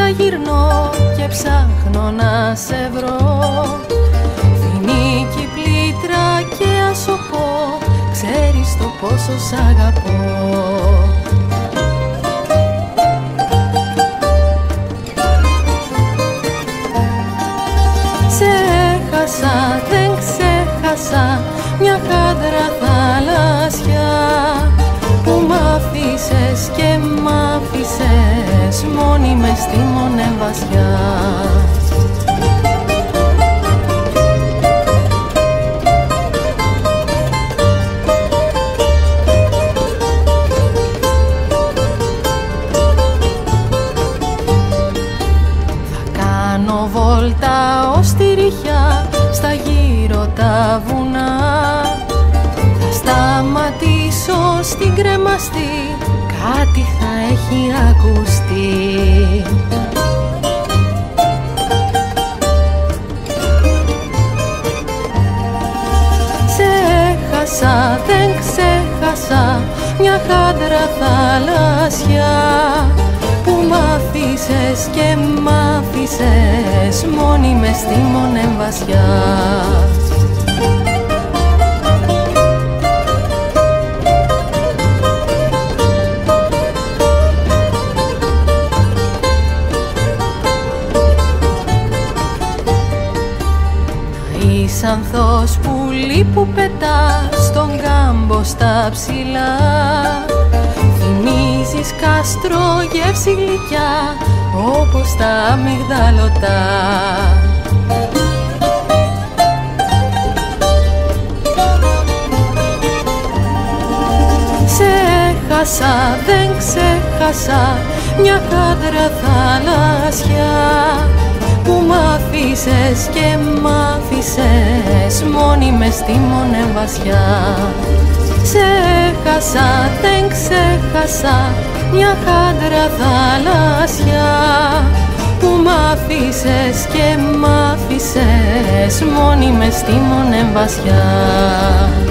γυρνώ και ψάχνω να σε βρω. Φοινική πλήτρα και ασωπώ, ξέρεις το πόσο σ' αγαπώ. Ξέχασα, δεν ξέχασα μια χάντρα θαλάσσια που μ' άφησες και μ' άφησες μόνη μες στη μονεμβασιά. Θα κάνω βόλτα ως τη Ριχιά, στα γύρω τα βουνά. Θα σταματήσω στην Κρεμαστή, κάτι θα έχει ακουστεί. Ξέχασα, δεν ξέχασα μια χάντρα θαλάσσια που μ' άφησες και μ' άφησες μόνη μες στη μονεμβασιά. Ανθός πουλί που πετά στον κάμπο στα ψηλά. Θυμίζεις κάστρο γεύση γλυκιά, όπως τα αμυγδαλωτά. Ξέχασα, δεν ξέχασα μια χάντρα θαλάσσια που μ' άφησες και μ' άφησες μόνη μες στη μονεμβασιά. Ξέχασα, δεν ξέχασα μια χάντρα θαλάσσια που μ' άφησες και μ' άφησες μόνη μες στη μονεμβασιά.